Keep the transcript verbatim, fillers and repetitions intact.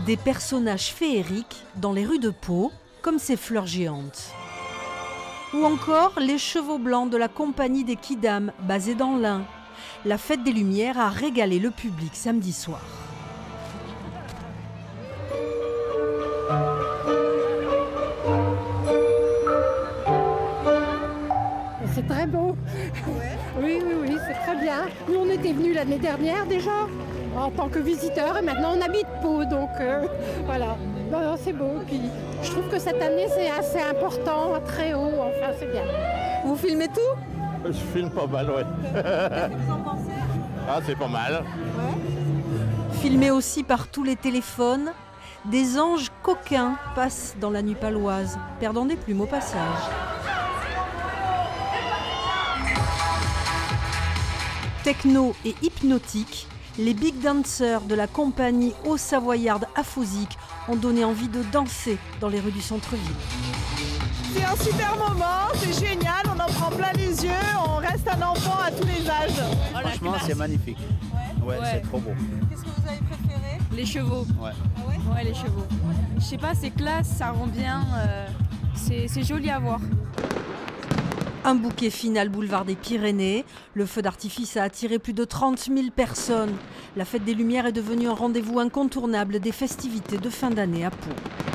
Des personnages féeriques dans les rues de Pau, comme ces fleurs géantes. Ou encore les chevaux blancs de la compagnie des Quidam, basée dans l'Ain. La fête des Lumières a régalé le public samedi soir. C'est très beau. Ouais. Oui, oui, oui, c'est très bien. Nous, on était venus l'année dernière déjà, en tant que visiteurs, et maintenant on habite Pau, donc euh, voilà. Ben, c'est beau. Puis, je trouve que cette année, c'est assez important, très haut, enfin, c'est bien. Vous filmez tout? Je filme pas mal, ouais. Qu'est-ce que vous en pensez? Ah, c'est pas mal. Ouais. Filmé aussi par tous les téléphones, des anges coquins passent dans la nuit paloise, perdant des plumes au passage. Techno et hypnotique, les big dancers de la compagnie Haut Savoyarde Aphosique ont donné envie de danser dans les rues du centre-ville. C'est un super moment, c'est génial, on en prend plein les yeux, on reste un enfant à tous les âges. Franchement, c'est magnifique. Ouais, ouais, ouais. C'est trop beau. Qu'est-ce que vous avez préféré? Les chevaux. Ouais. Ah ouais, ouais, les chevaux. Je sais pas, c'est classe, ça rend bien, euh, c'est joli à voir. Un bouquet final boulevard des Pyrénées. Le feu d'artifice a attiré plus de trente mille personnes. La fête des Lumières est devenue un rendez-vous incontournable des festivités de fin d'année à Pau.